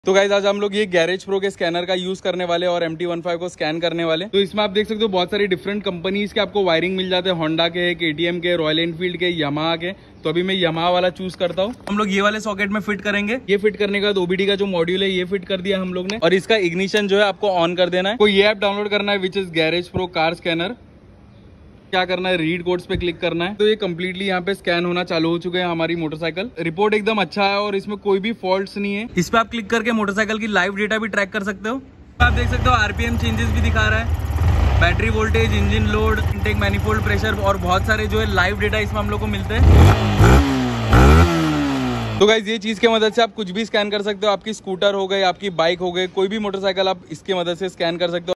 तो गाइस आज हम लोग ये गैरेज प्रो के स्कैनर का यूज करने वाले और MT15 को स्कैन करने वाले। तो इसमें आप देख सकते हो बहुत सारी डिफरेंट कंपनीज के आपको वायरिंग मिल जाते हैं, होंडा के, KTM के, रॉयल एनफील्ड के, यामाहा के। तो अभी मैं यामाहा वाला चूज करता हूँ। हम लोग ये वाले सॉकेट में फिट करेंगे। ये फिट करने के बाद OBD का जो मॉड्यूल है ये फिट कर दिया हम लोग ने, और इसका इग्निशन जो है आपको ऑन कर देना है। तो ये ऐप डाउनलोड करना है which is garage pro car scanner. क्या करना है, रीड कोड्स पे क्लिक करना है। तो ये कम्प्लीटली यहाँ पे स्कैन होना चालू हो चुके हैं हमारी मोटरसाइकिल। रिपोर्ट एकदम अच्छा है और इसमें कोई भी फॉल्ट्स नहीं है। इस पे आप क्लिक करके मोटरसाइकिल की लाइव डेटा भी ट्रैक कर सकते हो। आप देख सकते हो RPM चेंजेस भी दिखा रहा है, battery voltage, engine load, intake manifold pressure और बहुत सारे जो है लाइव डेटा इसमें हम लोग को मिलते हैं। तो गाइज ये चीज की मदद से आप कुछ भी स्कैन कर सकते हो। आपकी स्कूटर हो गई, आपकी बाइक हो गई, कोई भी मोटरसाइकिल आप इसकी मदद से स्कैन कर सकते हो।